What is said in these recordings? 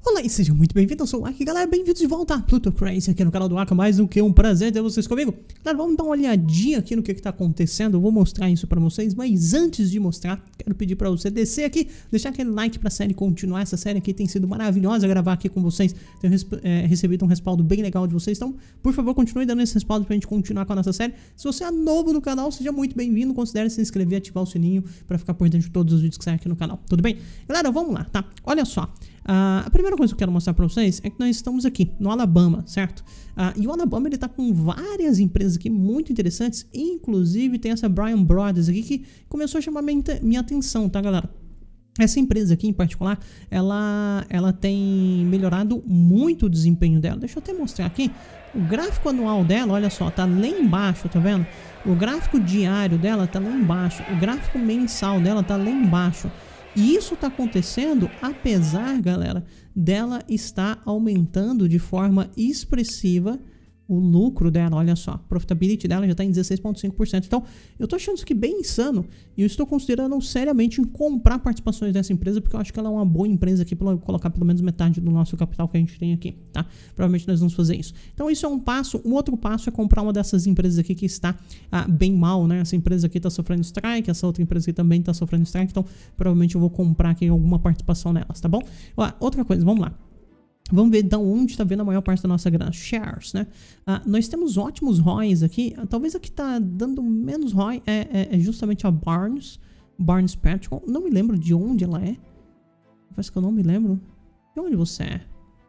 Olá e seja muito bem-vindo, eu sou o Aki, galera, bem-vindos de volta a Pluto Crazy aqui no canal do Aka, mais do que um prazer ter vocês comigo. Galera, vamos dar uma olhadinha aqui no que tá acontecendo, eu vou mostrar isso pra vocês, mas antes de mostrar, quero pedir pra você descer aqui, deixar aquele like pra série continuar, essa série aqui tem sido maravilhosa gravar aqui com vocês, tenho recebido um respaldo bem legal de vocês, então, por favor, continue dando esse respaldo pra gente continuar com a nossa série. Se você é novo no canal, seja muito bem-vindo, considere se inscrever e ativar o sininho pra ficar por dentro de todos os vídeos que saem aqui no canal, tudo bem? Galera, vamos lá, tá? Olha só. A primeira coisa que eu quero mostrar pra vocês é que nós estamos aqui no Alabama, certo? E o Alabama ele tá com várias empresas aqui muito interessantes, inclusive tem essa Bryan Brothers aqui que começou a chamar minha atenção, tá, galera? Essa empresa aqui em particular, ela tem melhorado muito o desempenho dela. Deixa eu até mostrar aqui. O gráfico anual dela, olha só, tá lá embaixo, tá vendo? O gráfico diário dela tá lá embaixo. O gráfico mensal dela tá lá embaixo. E isso está acontecendo apesar, galera, dela estar aumentando de forma expressiva o lucro dela. Olha só, a profitability dela já está em 16,5%. Então, eu estou achando isso aqui bem insano e eu estou considerando seriamente em comprar participações dessa empresa porque eu acho que ela é uma boa empresa aqui para colocar pelo menos metade do nosso capital que a gente tem aqui, tá? Provavelmente nós vamos fazer isso. Então, isso é um passo. Um outro passo é comprar uma dessas empresas aqui que está bem mal, né? Essa empresa aqui está sofrendo strike, essa outra empresa aqui também está sofrendo strike, então provavelmente eu vou comprar aqui alguma participação nelas, tá bom? Ó, outra coisa, vamos lá. Vamos ver de onde está vindo a maior parte da nossa grana. Shares, né? Nós temos ótimos ROIs aqui. Talvez a que está dando menos ROI é justamente a Barnes Petroleum. Não me lembro de onde ela é. Parece que eu não me lembro. De onde você é?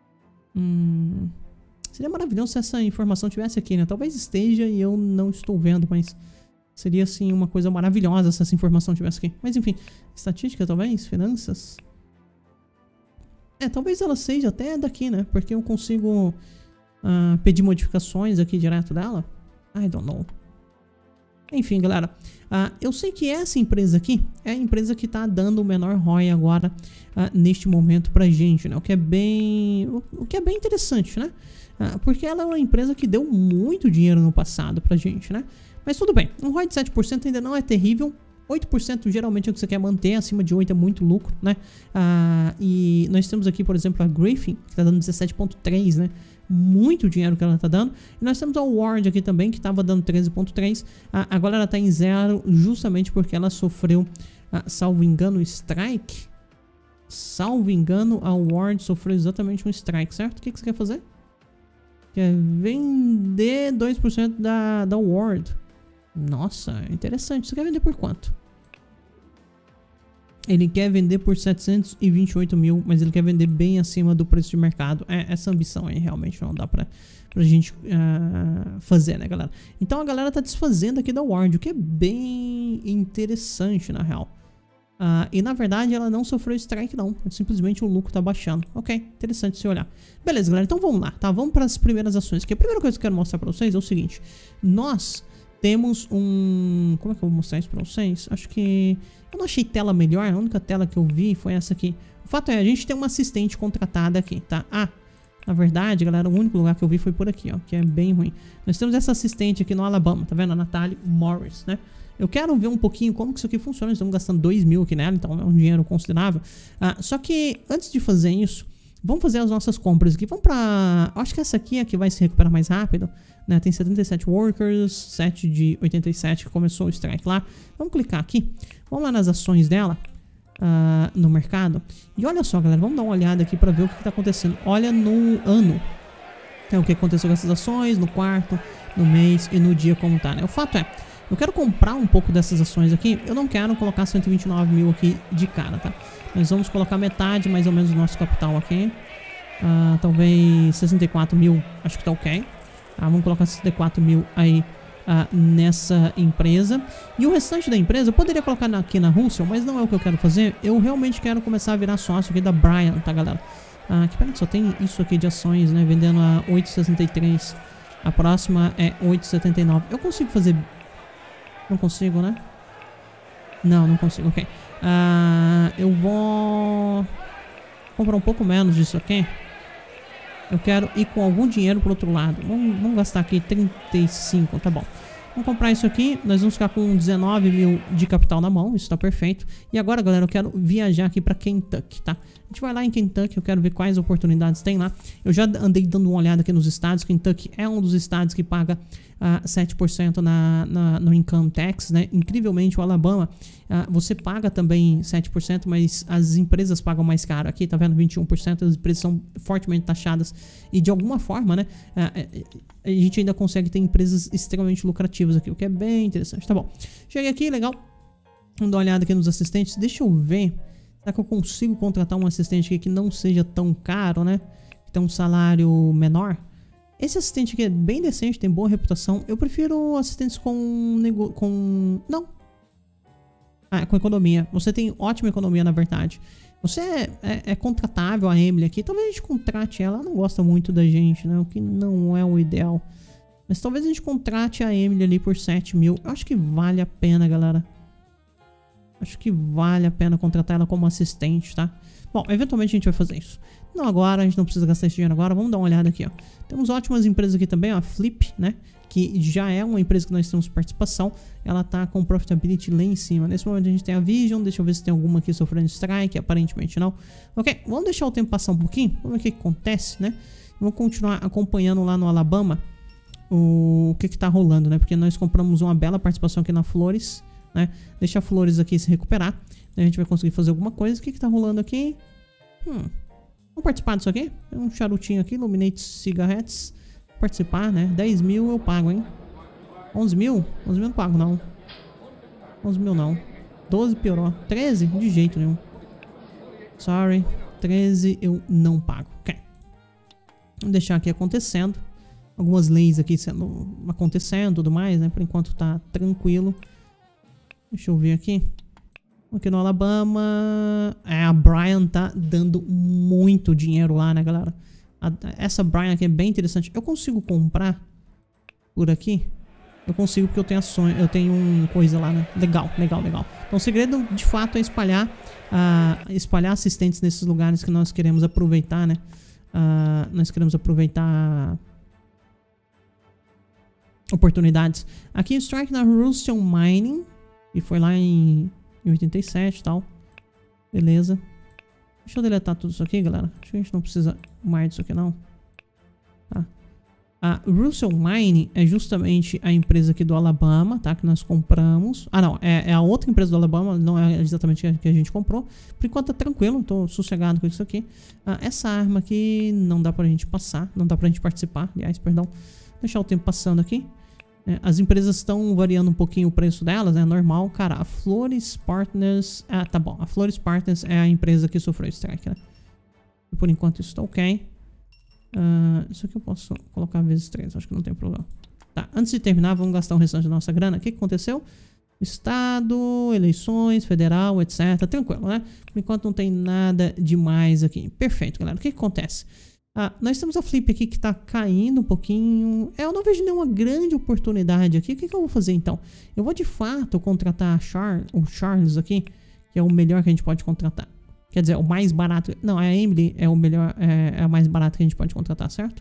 Seria maravilhoso se essa informação tivesse aqui, né? Talvez esteja e eu não estou vendo, mas seria, assim, uma coisa maravilhosa se essa informação tivesse aqui. Mas, enfim, estatística talvez, finanças... talvez ela seja até daqui, né? Porque eu consigo pedir modificações aqui direto dela. I don't know. Enfim, galera. Eu sei que essa empresa aqui é a empresa que tá dando o menor ROI agora neste momento pra gente, né? O que é bem interessante, né? Porque ela é uma empresa que deu muito dinheiro no passado pra gente, né? Mas tudo bem. Um ROI de 7% ainda não é terrível. 8% geralmente é o que você quer manter, acima de 8% é muito lucro, né? E nós temos aqui, por exemplo, a Griffin, que está dando 17,3%, né? Muito dinheiro que ela está dando. E nós temos a Ward aqui também, que estava dando 13,3%. Agora ela está em 0, justamente porque ela sofreu, salvo engano, strike. Salvo engano, a Ward sofreu exatamente um strike, certo? O que você quer fazer? Quer vender 2% da Ward. Nossa, interessante. Você quer vender por quanto? Ele quer vender por 728 mil, mas ele quer vender bem acima do preço de mercado. Essa ambição aí realmente não dá pra gente fazer, né, galera? Então a galera tá desfazendo aqui da Ward, o que é bem interessante, na real. E na verdade ela não sofreu strike não, simplesmente o lucro tá baixando. Ok, interessante se olhar. Beleza, galera, então vamos lá, tá? Vamos para as primeiras ações aqui. A primeira coisa que eu quero mostrar pra vocês é o seguinte. Nós temos um... Como é que eu vou mostrar isso pra vocês? Acho que... Eu não achei tela melhor. A única tela que eu vi foi essa aqui. O fato é, a gente tem uma assistente contratada aqui, tá? Na verdade, galera, o único lugar que eu vi foi por aqui, ó. Que é bem ruim. Nós temos essa assistente aqui no Alabama, tá vendo? A Natalie Morris, né? Eu quero ver um pouquinho como que isso aqui funciona. Nós estamos gastando 2 mil aqui nela, então é um dinheiro considerável. Só que, antes de fazer isso... Vamos fazer as nossas compras aqui. Vamos pra... Acho que essa aqui é a que vai se recuperar mais rápido, né? Tem 77 workers, 7 de 87 que começou o strike lá. Vamos clicar aqui. Vamos lá nas ações dela, no mercado. E olha só, galera. Vamos dar uma olhada aqui pra ver o que tá acontecendo. Olha no ano. Então, o que aconteceu com essas ações, no quarto, no mês e no dia como tá, né? O fato é, eu quero comprar um pouco dessas ações aqui. Eu não quero colocar 129 mil aqui de cara, tá? Nós vamos colocar metade, mais ou menos, do nosso capital aqui. Talvez 64 mil, acho que tá ok. Vamos colocar 64 mil aí nessa empresa. E o restante da empresa, eu poderia colocar aqui na Russell, mas não é o que eu quero fazer. Eu realmente quero começar a virar sócio aqui da Bryan, tá, galera? Que pena que só tem isso aqui de ações, né? Vendendo a 8,63. A próxima é 8,79. Eu consigo fazer... Não consigo, né? Não consigo, ok. Eu vou comprar um pouco menos disso aqui. Eu quero ir com algum dinheiro pro outro lado. Vamos gastar aqui 35, tá bom. Vamos comprar isso aqui. Nós vamos ficar com 19 mil de capital na mão. Isso tá perfeito. E agora, galera, eu quero viajar aqui pra Kentucky, tá? A gente vai lá em Kentucky. Eu quero ver quais oportunidades tem lá. Eu já andei dando uma olhada aqui nos estados. Kentucky é um dos estados que paga 7% no income tax, né? Incrivelmente, o Alabama, você paga também 7%, mas as empresas pagam mais caro. Aqui, tá vendo? 21%. As empresas são fortemente taxadas. E de alguma forma, né? A gente ainda consegue ter empresas extremamente lucrativas aqui, o que é bem interessante. Tá bom. Cheguei aqui, legal. Vamos dar uma olhada aqui nos assistentes. Deixa eu ver. Será que eu consigo contratar um assistente aqui que não seja tão caro, né? Que tem um salário menor? Esse assistente aqui é bem decente, tem boa reputação. Eu prefiro assistentes com economia. Você tem ótima economia, na verdade. Você é contratável, a Emily aqui. Talvez a gente contrate ela. Ela não gosta muito da gente, né? O que não é o ideal. Mas talvez a gente contrate a Emily ali por 7 mil. Eu acho que vale a pena, galera. Acho que vale a pena contratar ela como assistente, tá? Bom, eventualmente a gente vai fazer isso. Não agora, a gente não precisa gastar esse dinheiro agora. Vamos dar uma olhada aqui, ó. Temos ótimas empresas aqui também, ó. A Flip, né? Que já é uma empresa que nós temos participação. Ela tá com profitability lá em cima. Nesse momento a gente tem a Vision. Deixa eu ver se tem alguma aqui sofrendo strike. Aparentemente não. Ok, vamos deixar o tempo passar um pouquinho. Vamos ver o que acontece, né? Vamos continuar acompanhando lá no Alabama o que tá rolando, né? Porque nós compramos uma bela participação aqui na Flores, né? Deixa a Flores aqui se recuperar. Daí a gente vai conseguir fazer alguma coisa. O que tá rolando aqui? Vamos participar disso aqui. Tem um charutinho aqui. Illuminate Cigarettes. Participar, né? 10 mil eu pago, hein? 11 mil? 11 mil não pago, não. 11 mil não. 12 piorou. 13? De jeito nenhum. Sorry. 13 eu não pago. Ok. Vamos deixar aqui acontecendo. Algumas leis aqui acontecendo e tudo mais, né? Por enquanto tá tranquilo. Deixa eu ver aqui. Aqui no Alabama. A Brian tá dando muito dinheiro lá, né, galera? Essa Brian aqui é bem interessante. Eu consigo comprar por aqui? Eu consigo porque eu tenho ações. Eu tenho coisa lá, né? Legal, legal, legal. Então o segredo de fato é espalhar assistentes nesses lugares que nós queremos aproveitar, né? Nós queremos aproveitar oportunidades. Aqui strike na Russian Mining. E foi lá em 87 e tal. Beleza. Deixa eu deletar tudo isso aqui, galera. Acho que a gente não precisa mais disso aqui, não. Tá. A Russell Mining é justamente a empresa aqui do Alabama, tá? Que nós compramos. Não. É a outra empresa do Alabama. Não é exatamente a que a gente comprou. Por enquanto tá tranquilo. Tô sossegado com isso aqui. Essa arma aqui não dá pra gente passar. Não dá pra gente participar. Aliás, perdão. Vou deixar o tempo passando aqui. As empresas estão variando um pouquinho o preço delas, né? Normal. Cara, a Flores Partners... tá bom. A Flores Partners é a empresa que sofreu strike, né? E por enquanto isso tá ok. Isso aqui eu posso colocar vezes 3. Acho que não tem problema. Tá, antes de terminar, vamos gastar o restante da nossa grana. O que aconteceu? Estado, eleições, federal, etc. Tranquilo, né? Por enquanto não tem nada demais aqui. Perfeito, galera. O que acontece? Nós temos a Flip aqui que tá caindo um pouquinho. Eu não vejo nenhuma grande oportunidade aqui. O que eu vou fazer então? Eu vou de fato contratar o Charles aqui, que é o melhor que a gente pode contratar. Quer dizer, o mais barato. Não, a Emily é o melhor, é a mais barata que a gente pode contratar, certo?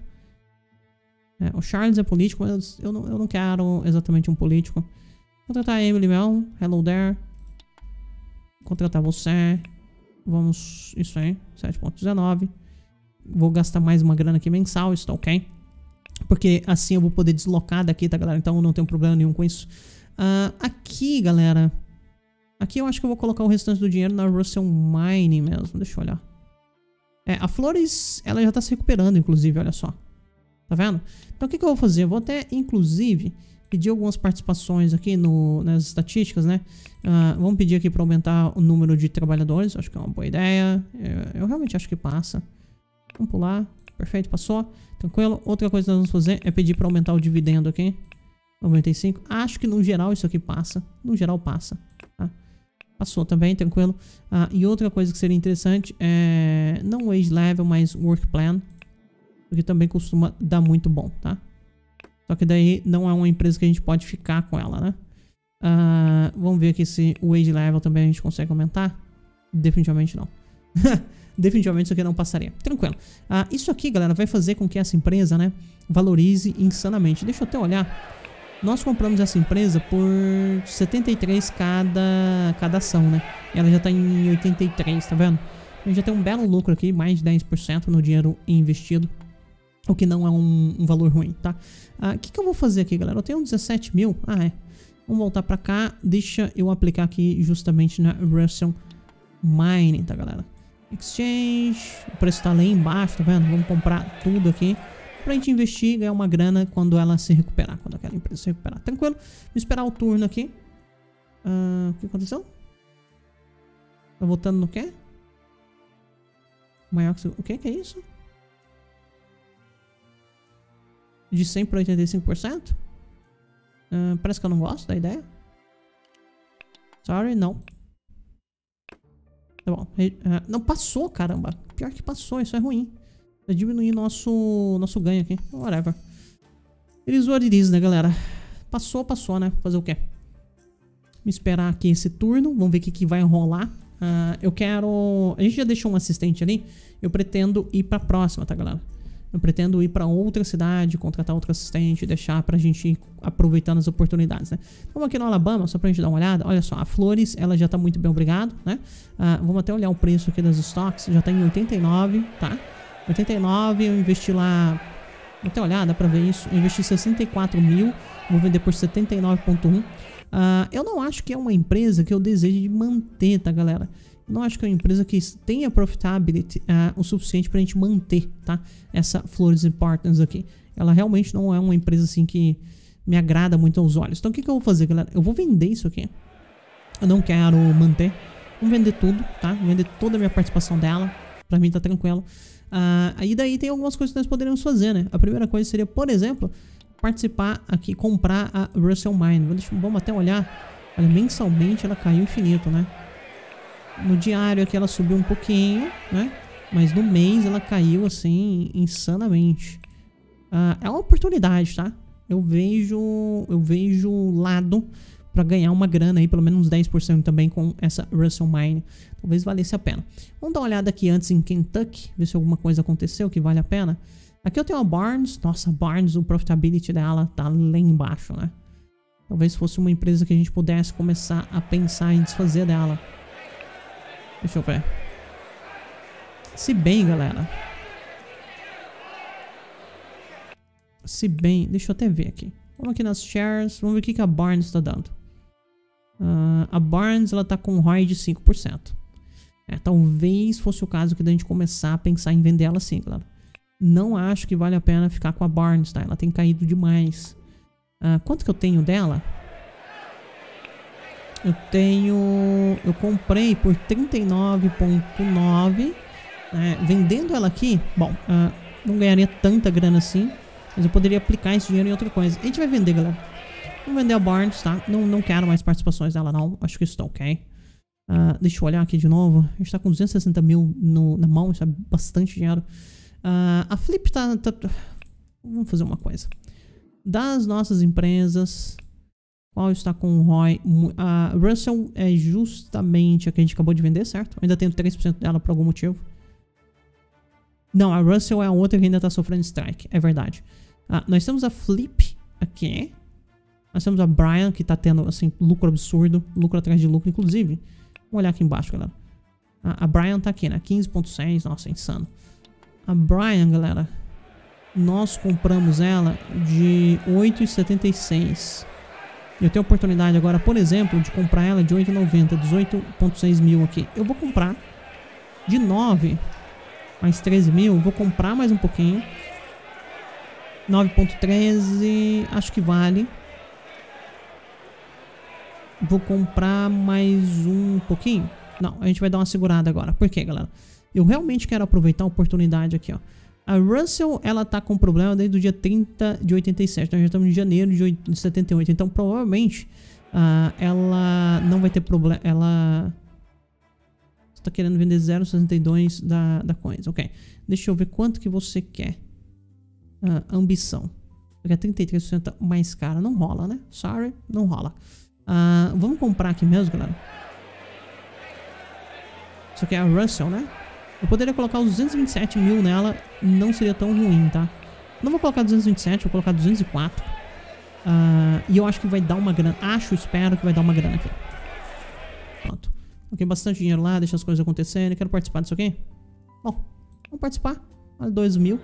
O Charles é político, mas eu não quero exatamente um político. Vou contratar a Emily mesmo. Hello there. Contratar você. Vamos. Isso aí. 7.19. Vou gastar mais uma grana aqui mensal, isso tá ok. Porque assim eu vou poder deslocar daqui, tá, galera? Então eu não tenho problema nenhum com isso. Aqui, galera. Aqui eu acho que eu vou colocar o restante do dinheiro na Russell Mining mesmo. Deixa eu olhar. A Flores, ela já tá se recuperando, inclusive, olha só. Tá vendo? Então o que eu vou fazer? Eu vou até, inclusive, pedir algumas participações aqui nas estatísticas, né? Vamos pedir aqui para aumentar o número de trabalhadores. Acho que é uma boa ideia. Eu realmente acho que passa. Vamos pular. Perfeito, passou. Tranquilo. Outra coisa que nós vamos fazer é pedir para aumentar o dividendo aqui. 95. Acho que no geral isso aqui passa. No geral passa. Tá? Passou também, tranquilo. E outra coisa que seria interessante é não wage level, mas work plan. Porque também costuma dar muito bom, tá? Só que daí não é uma empresa que a gente pode ficar com ela, né? Vamos ver aqui se o wage level também a gente consegue aumentar. Definitivamente não. Definitivamente isso aqui não passaria. Tranquilo. Isso aqui, galera, vai fazer com que essa empresa, né, valorize insanamente. Deixa eu até olhar Nós compramos essa empresa por 73 cada ação, né? E ela já tá em 83, tá vendo? A gente já tem um belo lucro aqui, mais de 10% no dinheiro investido. O que não é um valor ruim, tá? O que eu vou fazer aqui, galera? Eu tenho 17 mil. Vamos voltar pra cá. Deixa eu aplicar aqui justamente na Russell Mining, tá, galera? Exchange. O preço tá lá embaixo, tá vendo? Vamos comprar tudo aqui pra gente investir e ganhar uma grana quando ela se recuperar. Quando aquela empresa se recuperar. Tranquilo. Vou esperar o turno aqui. O que aconteceu? Tá voltando no quê? Maior que... O que é isso? De 100 para 85%? Parece que eu não gosto da ideia. Sorry, não. Tá bom. Não passou, caramba. Pior que passou, isso é ruim. Vai diminuir nosso ganho aqui. Whatever. It is what it is, né, galera? Passou, né? Fazer o quê? Vamos esperar aqui esse turno. Vamos ver o que vai rolar. Eu quero... A gente já deixou um assistente ali. Eu pretendo ir pra próxima, tá, galera? Eu pretendo ir pra outra cidade, contratar outro assistente, deixar pra gente ir aproveitando as oportunidades, né? Vamos aqui no Alabama, só pra gente dar uma olhada. Olha só, a Flores, ela já tá muito bem, obrigado, né? Vamos até olhar o preço aqui das stocks. Já tá em 89, tá? 89, eu investi lá... Vou até olhar, dá pra ver isso. Eu investi 64 mil, vou vender por 79,1. Eu não acho que é uma empresa que eu desejo manter, tá, galera? Não acho que é uma empresa que tenha profitability o suficiente pra gente manter, tá? Essa Flores Partners aqui. Ela realmente não é uma empresa assim que me agrada muito aos olhos. Então o que eu vou fazer, galera? Eu vou vender isso aqui. Eu não quero manter. Vamos vender tudo, tá? Vou vender toda a minha participação dela. Pra mim tá tranquilo. Aí daí tem algumas coisas que nós poderíamos fazer, né? A primeira coisa seria, por exemplo, participar aqui, comprar a Russell Mine. Vamos até olhar. Olha, mensalmente ela caiu infinito, né? No diário aqui ela subiu um pouquinho, né? Mas no mês ela caiu assim insanamente. É uma oportunidade, tá? Eu vejo lado pra ganhar uma grana aí, pelo menos uns 10% também com essa Russell Mine. Talvez valesse a pena. Vamos dar uma olhada aqui antes em Kentucky, ver se alguma coisa aconteceu que vale a pena. Aqui eu tenho a Barnes. Nossa, a Barnes, o profitability dela tá lá embaixo, né? Talvez fosse uma empresa que a gente pudesse começar a pensar em desfazer dela. Deixa eu ver. Se bem, galera. Se bem... Deixa eu até ver aqui. Vamos aqui nas shares. Vamos ver o que a Barnes está dando. A Barnes, ela tá com um ROI de 5%. Talvez fosse o caso que da gente começar a pensar em vender ela assim, galera. Não acho que vale a pena ficar com a Barnes, tá? Ela tem caído demais. Quanto que eu tenho dela? Eu comprei por 39,9. Vendendo ela aqui, bom, não ganharia tanta grana assim, mas eu poderia aplicar esse dinheiro em outra coisa. A gente vai vender, galera. Vamos vender a Barnes, tá? Não quero mais participações dela, não. Acho que isso tá ok. Deixa eu olhar aqui de novo. A gente tá com 260 mil na mão, isso é bastante dinheiro. A Flip tá... Vamos fazer uma coisa. Das nossas empresas... Qual está com o ROI? A Russell é justamente a que a gente acabou de vender, certo? Eu ainda tenho 3% dela por algum motivo. Não, a Russell é a outra que ainda está sofrendo strike. É verdade. Nós temos a Flip aqui. Nós temos a Brian, que está tendo, assim, lucro absurdo. Lucro atrás de lucro, inclusive. Vamos olhar aqui embaixo, galera. A Brian tá aqui, né? 15,6. Nossa, é insano. A Brian, galera, nós compramos ela de 8,76. Eu tenho a oportunidade agora, por exemplo, de comprar ela de 8,90, 18,6 mil aqui. Eu vou comprar de 9 mais 13 mil. Vou comprar mais um pouquinho. 9,13, acho que vale. Vou comprar mais um pouquinho. Não, a gente vai dar uma segurada agora. Por quê, galera? Eu realmente quero aproveitar a oportunidade aqui, ó. A Russell, ela tá com problema desde o dia 30 de 87. Nós já estamos em janeiro de 78. Então, provavelmente, ela não vai ter problema. Ela está querendo vender 0,62 da Coins. Ok. Deixa eu ver quanto que você quer. Ambição. Porque é 33% mais cara. Não rola, né? Sorry, não rola. Vamos comprar aqui mesmo, galera. Isso aqui é a Russell, né? Eu poderia colocar os 227 mil nela, não seria tão ruim, tá? Não vou colocar 227, vou colocar 204. E eu acho que vai dar uma grana. Espero que vai dar uma grana aqui. Pronto. Ok, bastante dinheiro lá, deixa as coisas acontecerem. Quero participar disso aqui? Bom, vamos participar. Olha, 2.000.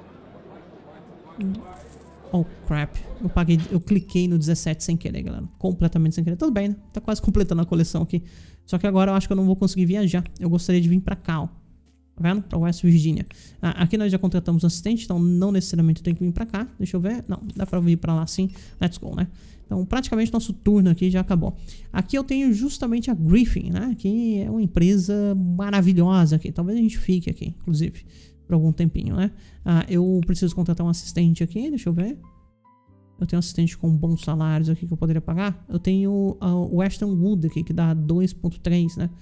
Oh, crap. Eu cliquei no 17 sem querer, galera. Completamente sem querer. Tudo bem, né? Tá quase completando a coleção aqui. Só que agora eu acho que eu não vou conseguir viajar. Eu gostaria de vir pra cá, ó. Tá vendo? Pra West Virginia. Aqui nós já contratamos um assistente, então não necessariamente eu tenho que vir pra cá. Deixa eu ver. Não, dá pra vir pra lá sim. Let's go, né? Então praticamente nosso turno aqui já acabou. Aqui eu tenho justamente a Griffin, né? Que é uma empresa maravilhosa aqui. Talvez a gente fique aqui, inclusive, por algum tempinho, né? Eu preciso contratar um assistente aqui. Deixa eu ver. Eu tenho um assistente com bons salários aqui que eu poderia pagar. Eu tenho o Ashton Wood aqui, que dá 2.3, né?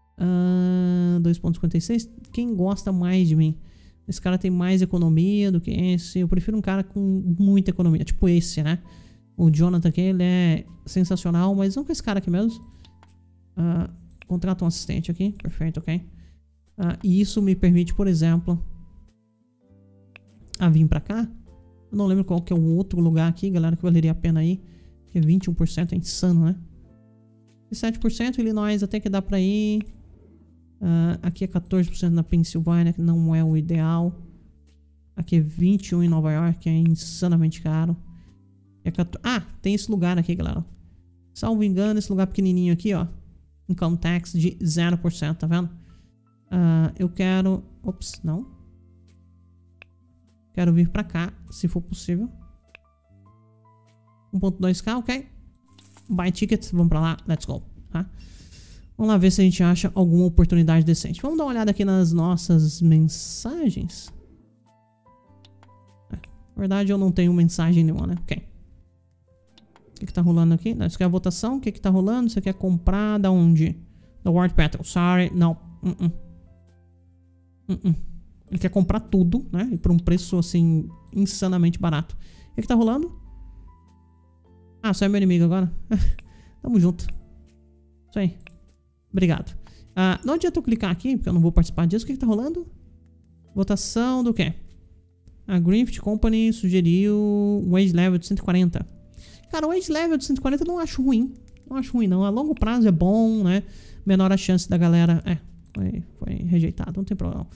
2.56. Quem gosta mais de mim? Esse cara tem mais economia do que esse. Eu prefiro um cara com muita economia, tipo esse, né? O Jonathan aqui, ele é sensacional, mas não com esse cara aqui mesmo. Contrata um assistente aqui, perfeito, ok. E isso me permite, por exemplo, vir pra cá. Eu não lembro qual que é o outro lugar aqui, galera, que valeria a pena ir. Que é 21%, é insano, né? E 7%, Illinois até que dá pra ir. Aqui é 14% na Pensilvânia, que não é o ideal. Aqui é 21% em Nova York, que é insanamente caro. Tem esse lugar aqui, galera. Salvo engano, esse lugar pequenininho aqui, ó. Income tax de 0%, tá vendo? Eu quero... Ops, não. Quero vir pra cá, se for possível. 1.2k, ok. Buy ticket, vamos pra lá, let's go, tá? Vamos lá ver se a gente acha alguma oportunidade decente. Vamos dar uma olhada aqui nas nossas mensagens. Na verdade, eu não tenho mensagem nenhuma, né? Ok. O que tá rolando aqui? Não, isso aqui é a votação. O que tá rolando? Você quer comprar da onde? Da Ward Petrol. Sorry, não. Ele quer comprar tudo, né? E por um preço, assim, insanamente barato. O que tá rolando? Você é meu inimigo agora? Tamo junto. Isso aí. Obrigado. Não adianta eu clicar aqui, porque eu não vou participar disso. O que tá rolando? Votação do quê? A Griffith Company sugeriu um wage level de 140. Cara, o wage level de 140 eu não acho ruim. Não acho ruim, não. A longo prazo é bom, né? Menor a chance da galera... Foi rejeitado, não tem problema.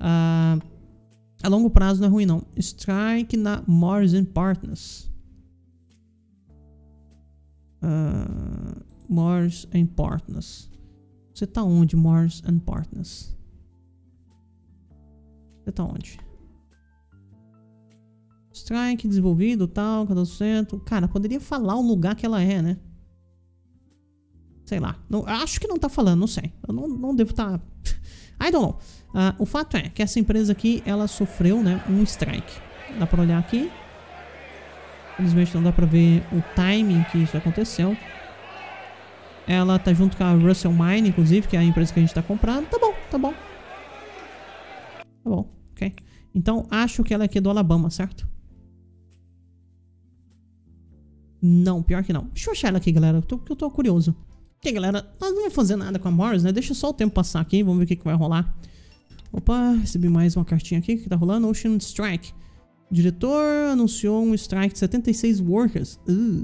A longo prazo não é ruim, não. Strike na Mars & Partners. Mars & Partners. Você tá onde, Mars & Partners? Você tá onde? Strike, desenvolvido, tal, 14%. Cara, poderia falar o lugar que ela é, né? Sei lá. Não, acho que não tá falando, não sei. Eu não devo estar... I don't know. O fato é que essa empresa aqui, ela sofreu, né, um strike. Dá pra olhar aqui. Infelizmente não dá pra ver o timing que isso aconteceu. Ela tá junto com a Russell Mine, inclusive, que é a empresa que a gente tá comprando. Tá bom, tá bom. Tá bom, ok. Então, acho que ela é aqui do Alabama, certo? Não, pior que não. Deixa eu achar ela aqui, galera, porque eu tô curioso. Ok, galera, nós não vamos fazer nada com a Mars, né? Deixa só o tempo passar aqui, vamos ver o que vai rolar. Opa, recebi mais uma cartinha aqui. O que tá rolando? Ocean Strike. O diretor anunciou um strike de 76 workers.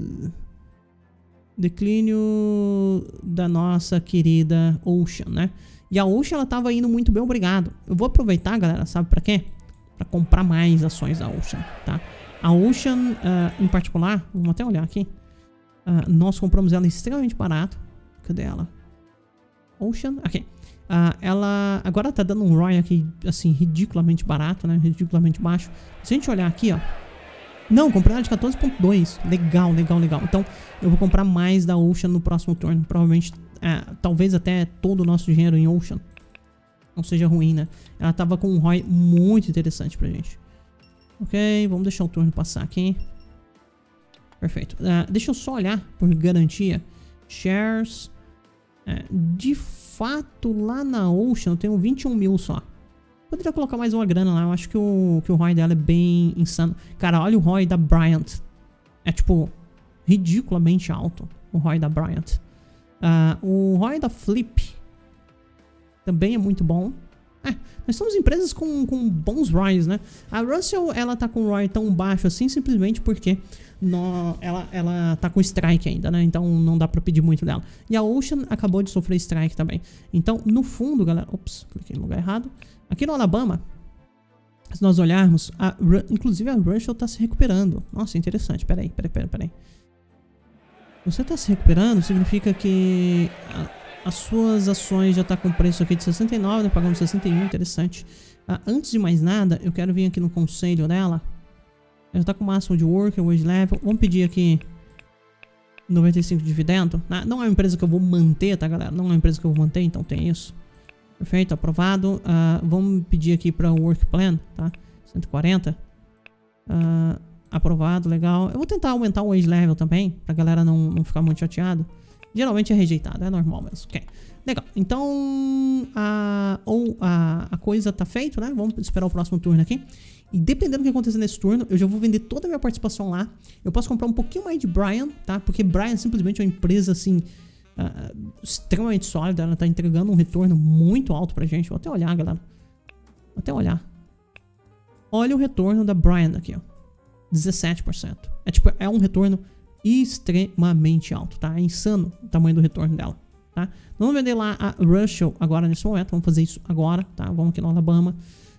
Declínio da nossa querida Ocean, né? E a Ocean, ela tava indo muito bem, obrigado. Eu vou aproveitar, galera, sabe pra quê? Pra comprar mais ações da Ocean, tá? A Ocean, em particular, vamos até olhar aqui. Nós compramos ela extremamente barato. Cadê ela? Ocean, ok. Ela agora tá dando um ROI aqui, assim, ridiculamente barato, né? Ridiculamente baixo. Se a gente olhar aqui, ó. Não, comprei ela de 14.2. Legal, legal, legal. Então, eu vou comprar mais da Ocean no próximo turno. Provavelmente, talvez até todo o nosso dinheiro em Ocean não seja ruim, né? Ela tava com um ROI muito interessante pra gente. Ok, vamos deixar o turno passar aqui. Perfeito. Deixa eu só olhar por garantia. Shares. De fato, lá na Ocean eu tenho 21 mil só. Poderia colocar mais uma grana lá. Eu acho que o ROI dela é bem insano. Cara, olha o ROI da Bryant. É tipo ridiculamente alto o ROI da Bryant. O ROI da Flip também é muito bom. Nós somos empresas com bons ROIs, né? A Russell, ela tá com um ROI tão baixo assim simplesmente porque ela tá com strike ainda, né? Então não dá pra pedir muito dela. E a Ocean acabou de sofrer strike também. Então, no fundo, galera... Ops, cliquei no lugar errado. Aqui no Alabama, se nós olharmos, inclusive a Russell tá se recuperando. Nossa, interessante. Peraí. Você tá se recuperando, significa que as suas ações já tá com preço aqui de 69, né? Pagando 61, interessante. Antes de mais nada, eu quero vir aqui no conselho dela. Ela tá com o máximo de worker, wage level. Vamos pedir aqui 95 de dividendo. Não é uma empresa que eu vou manter, tá, galera? Não é uma empresa que eu vou manter, então tem isso. Perfeito, aprovado. Vamos pedir aqui para o work plan, tá? 140. Aprovado, legal. Eu vou tentar aumentar o wage level também, pra galera não ficar muito chateado. Geralmente é rejeitado, é normal mesmo. Ok, legal. Então, a coisa tá feita, né? Vamos esperar o próximo turno aqui. E dependendo do que acontecer nesse turno, eu já vou vender toda a minha participação lá. Eu posso comprar um pouquinho mais de Brian, tá? Porque Brian simplesmente é uma empresa, assim, extremamente sólida. Ela tá entregando um retorno muito alto pra gente. Vou até olhar, galera. Vou até olhar. Olha o retorno da Brian aqui, ó. 17%. É um retorno extremamente alto, tá? É insano o tamanho do retorno dela, tá? Vamos vender lá a Russell agora nesse momento. Vamos fazer isso agora, tá? Vamos aqui no Alabama.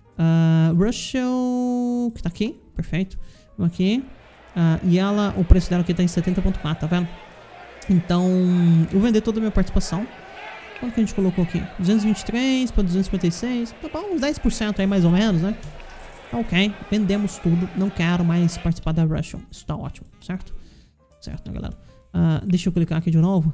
Russell, que tá aqui, perfeito. Vamos aqui. E ela, o preço dela aqui tá em 70.4, tá vendo? Então, eu vou vender toda a minha participação. Quanto que a gente colocou aqui? 223 para 256. Tá bom, uns 10% aí mais ou menos, né? Ok, vendemos tudo. Não quero mais participar da Russell. Isso tá ótimo, certo? Certo, né, galera? Deixa eu clicar aqui de novo.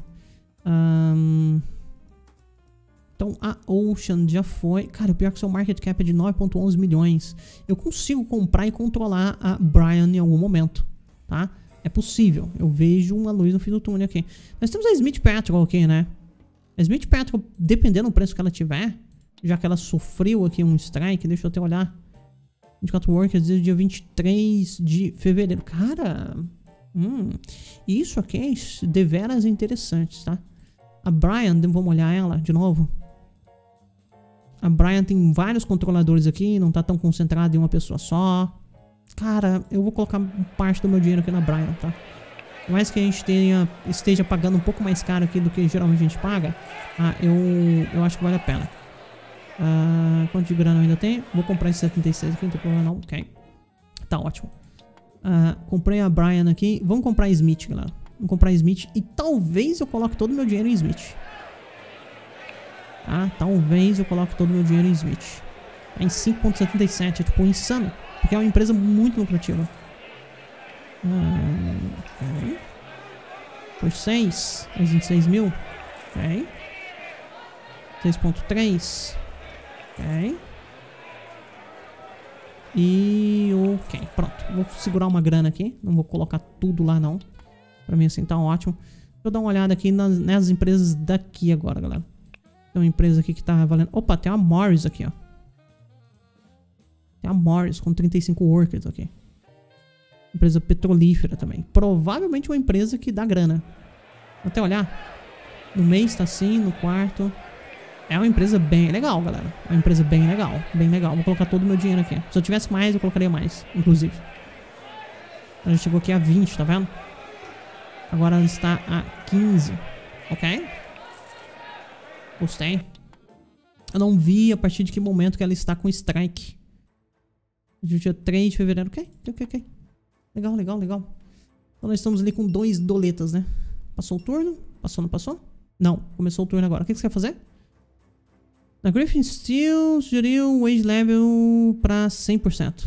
Então a Ocean já foi. Cara, o pior é que seu market cap é de 9.11 milhões. Eu consigo comprar e controlar a Brian em algum momento, tá? É possível. Eu vejo uma luz no fim do túnel aqui. Nós temos a Smith Petrol aqui, né? A Smith Petrol, dependendo do preço que ela tiver, já que ela sofreu aqui um strike, deixa eu até olhar. 24 workers desde o dia 23 de fevereiro. Cara, isso aqui é deveras interessante, tá? A Brian, vamos olhar ela de novo. A Brian tem vários controladores aqui, não tá tão concentrado em uma pessoa só. Cara, eu vou colocar parte do meu dinheiro aqui na Brian, tá? Por mais que a gente esteja pagando um pouco mais caro aqui do que geralmente a gente paga, eu acho que vale a pena. Quanto de grana eu ainda tenho? Vou comprar esse 76 aqui, não tem problema não. Ok. Tá ótimo. Comprei a Brian aqui. Vamos comprar a Smith, galera. Vamos comprar a Smith e talvez eu coloque todo o meu dinheiro em Smith. Talvez eu coloque todo o meu dinheiro em Smith. Em 5.77, é tipo insano. Porque é uma empresa muito lucrativa. Ok. Por 6. Mais 26 mil. Ok. 6.3. Ok. E ok, pronto. Vou segurar uma grana aqui. Não vou colocar tudo lá não. Pra mim assim tá ótimo. Deixa eu dar uma olhada aqui nas empresas daqui agora, galera. Tem uma empresa aqui que tá valendo... Opa, tem uma Morris aqui, ó. Tem a Morris com 35 workers aqui. Empresa petrolífera também. Provavelmente uma empresa que dá grana. Vou até olhar. No mês tá assim, no quarto... É uma empresa bem legal, galera. É uma empresa bem legal. Bem legal. Vou colocar todo o meu dinheiro aqui. Se eu tivesse mais, eu colocaria mais. Inclusive. Ela já chegou aqui a 20, tá vendo? Agora ela está a 15. Ok? Gostei. Eu não vi a partir de que momento que ela está com strike. Dia 3 de fevereiro. Ok. Legal. Então nós estamos ali com 2 doletas, né? Passou o turno? Passou, não passou? Não. Começou o turno agora. O que você quer fazer? Na Griffin Steel sugeriu o wage level pra 100%.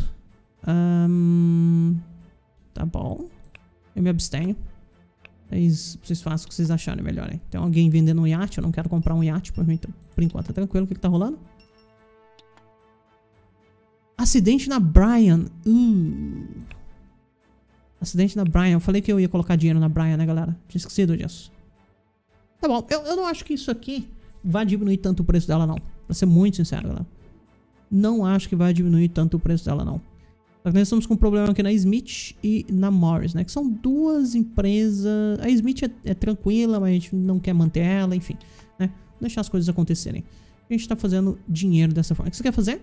Tá bom. Eu me abstenho. Vocês façam o que vocês acharem melhor, hein? Tem alguém vendendo um iate. Eu não quero comprar um iate por mim, então, por enquanto. Tá tranquilo? O que tá rolando? Acidente na Brian. Acidente na Brian. Eu falei que eu ia colocar dinheiro na Brian, né, galera? Tinha esquecido disso. Tá bom. Eu não acho que isso aqui vai diminuir tanto o preço dela, não. Pra ser muito sincero, galera. Não acho que vai diminuir tanto o preço dela, não. Só que nós estamos com um problema aqui na Smith e na Morris, né? Que são duas empresas... A Smith é tranquila, mas a gente não quer manter ela, enfim, né? Deixar as coisas acontecerem. A gente tá fazendo dinheiro dessa forma. O que você quer fazer?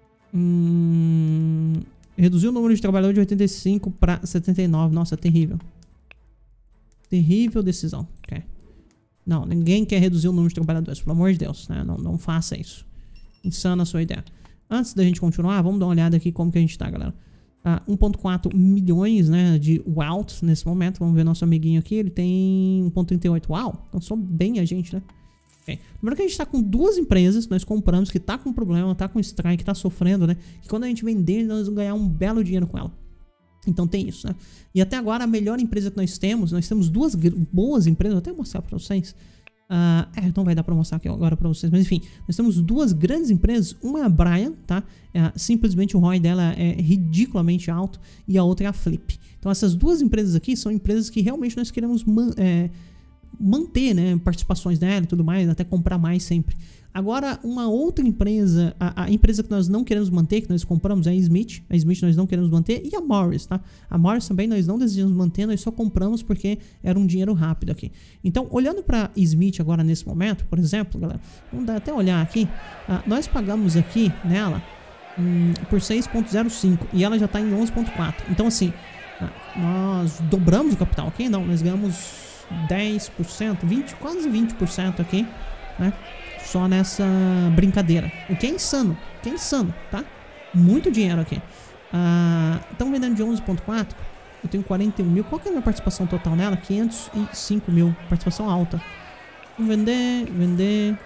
Reduzir o número de trabalhadores de 85 para 79. Nossa, terrível. Terrível decisão. Okay. Não, ninguém quer reduzir o número de trabalhadores. Pelo amor de Deus, né? Não faça isso. Insana a sua ideia. Antes da gente continuar, vamos dar uma olhada aqui como que a gente tá, galera. 1.4 milhões, né, de wealth nesse momento. Vamos ver nosso amiguinho aqui. Ele tem 1.38. Uau, alcançou bem a gente, né? Okay. Lembrando que a gente tá com duas empresas que nós compramos, que tá com problema, tá com strike, tá sofrendo, né? Que quando a gente vender, nós vamos ganhar um belo dinheiro com ela. Então tem isso, né? E até agora a melhor empresa que nós temos duas boas empresas, vou até mostrar pra vocês. Não vai dar pra mostrar aqui agora pra vocês, mas enfim, nós temos duas grandes empresas. Uma é a Brian, tá? Simplesmente o ROI dela é ridiculamente alto, e a outra é a Flip. Então essas duas empresas aqui são empresas que realmente nós queremos manter, né, participações dela e tudo mais, até comprar mais sempre. Agora, uma outra empresa, a empresa que nós não queremos manter, que nós compramos, é a Smith. A Smith nós não queremos manter, e a Morris, tá? A Morris também nós não desejamos manter, nós só compramos porque era um dinheiro rápido aqui. Então, olhando para Smith agora nesse momento, por exemplo, galera, vamos até olhar aqui, nós pagamos aqui nela por 6.05 e ela já está em 11.4. Então, assim, nós dobramos o capital aqui, não, nós ganhamos 10%, quase 20% aqui, né? Só nessa brincadeira. O que é insano, tá? Muito dinheiro aqui. Estão vendendo de 11.4. Eu tenho 41 mil. Qual que é a minha participação total nela? 505 mil. Participação alta. Vamos vender.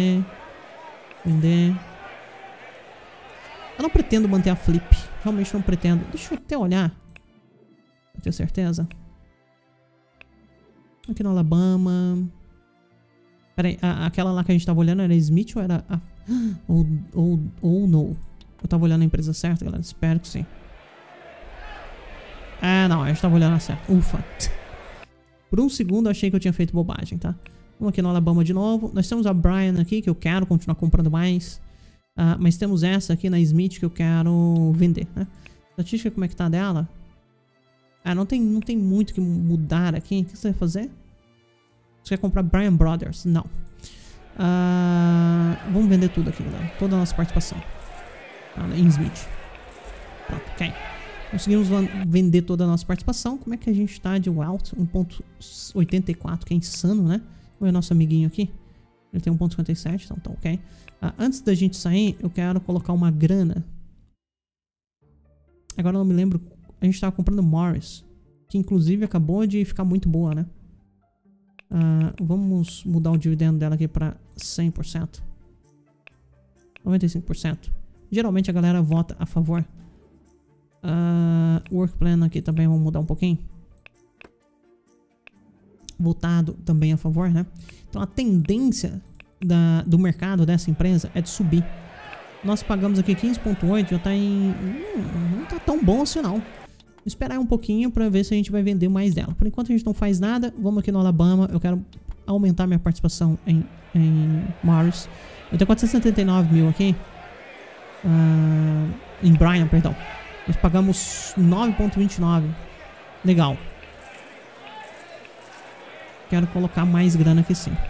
Eu não pretendo manter a Flip. Realmente não pretendo. Deixa eu até olhar. Pra ter certeza. Aqui no Alabama. Peraí, aquela lá que a gente tava olhando era a Smith ou era a... Ou não? Eu tava olhando a empresa certa, galera? Espero que sim. Não, a gente tava olhando a certa. Ufa. Por um segundo eu achei que eu tinha feito bobagem, tá? Vamos aqui no Alabama de novo. Nós temos a Brian aqui, que eu quero continuar comprando mais. Mas temos essa aqui na Smith que eu quero vender, né? Estatística, como é que tá dela? Não tem muito que mudar aqui. O que você vai fazer? Você quer comprar Brian Brothers? Não. Vamos vender tudo aqui, galera. Toda a nossa participação. Em Smith. Pronto, ok. Conseguimos vender toda a nossa participação. Como é que a gente tá de wealth? 1.84, que é insano, né? Vamos ver o nosso amiguinho aqui. Ele tem 1.57, então tá ok. Antes da gente sair, eu quero colocar uma grana. Agora eu não me lembro. A gente tava comprando Morris, que inclusive acabou de ficar muito boa, né? Vamos mudar o dividendo dela aqui para 100%. 95%. Geralmente a galera vota a favor. Work plan aqui também vamos mudar um pouquinho. Votado também a favor, né? Então a tendência do mercado dessa empresa é de subir. Nós pagamos aqui 15.8, já tá em... não tá tão bom assim não. Vou esperar um pouquinho pra ver se a gente vai vender mais dela. Por enquanto a gente não faz nada. Vamos aqui no Alabama. Eu quero aumentar minha participação em Morris. Eu tenho 479 mil aqui. Em Brian, perdão. Nós pagamos 9.29. Legal. Quero colocar mais grana aqui sim.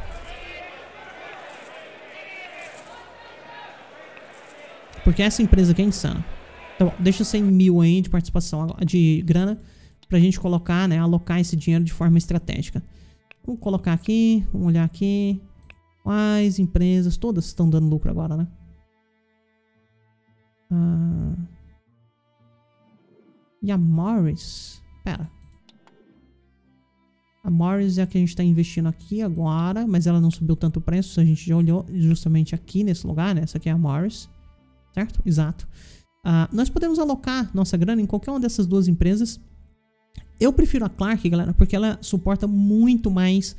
Porque essa empresa aqui é insana. Então, deixa 100 mil aí de participação, de grana, pra gente colocar, né, alocar esse dinheiro de forma estratégica. Vamos colocar aqui, vamos olhar aqui. Quais empresas, todas estão dando lucro agora, né? E a Morris? Pera. A Morris é a que a gente tá investindo aqui agora, mas ela não subiu tanto o preço, a gente já olhou justamente aqui nesse lugar, né? Essa aqui é a Morris, certo? Exato. Nós podemos alocar nossa grana em qualquer uma dessas duas empresas. Eu prefiro a Clark, galera, porque ela suporta muito mais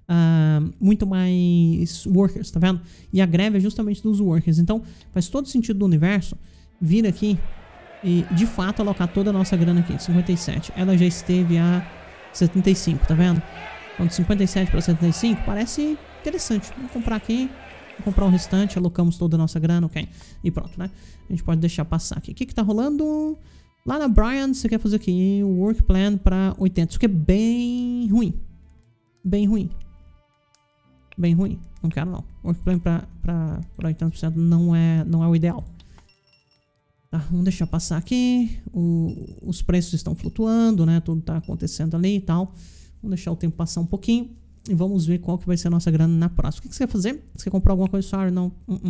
workers, tá vendo? E a greve é justamente dos workers. Então faz todo sentido do universo vir aqui e de fato alocar toda a nossa grana aqui. 57, ela já esteve a 75, tá vendo? Então de 57 para 75 parece interessante. Vamos comprar aqui. Comprar o restante, alocamos toda a nossa grana, ok? E pronto, né? A gente pode deixar passar aqui. O que que tá rolando? Lá na Brian, você quer fazer aqui o work plan para 80. Isso aqui é bem ruim. Bem ruim. Bem ruim. Não quero não. Workplane pra 80% não é o ideal. Tá, vamos deixar passar aqui. Os preços estão flutuando, né? Tudo tá acontecendo ali e tal. Vamos deixar o tempo passar um pouquinho. E vamos ver qual que vai ser a nossa grana na próxima. O que você quer fazer? Você quer comprar alguma coisa só? Não.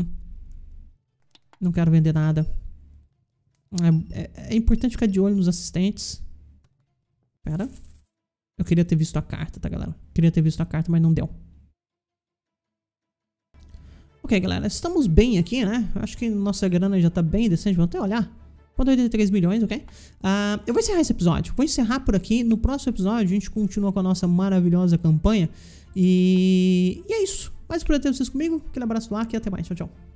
Não quero vender nada. É importante ficar de olho nos assistentes. Pera. Eu queria ter visto a carta, tá, galera? Queria ter visto a carta, mas não deu. Ok, galera. Estamos bem aqui, né? Acho que nossa grana já tá bem decente. Vamos até olhar. 83 milhões, ok? Eu vou encerrar esse episódio. Vou encerrar por aqui. No próximo episódio, a gente continua com a nossa maravilhosa campanha. E é isso. Mais por ter vocês comigo. Aquele abraço lá e até mais. Tchau, tchau.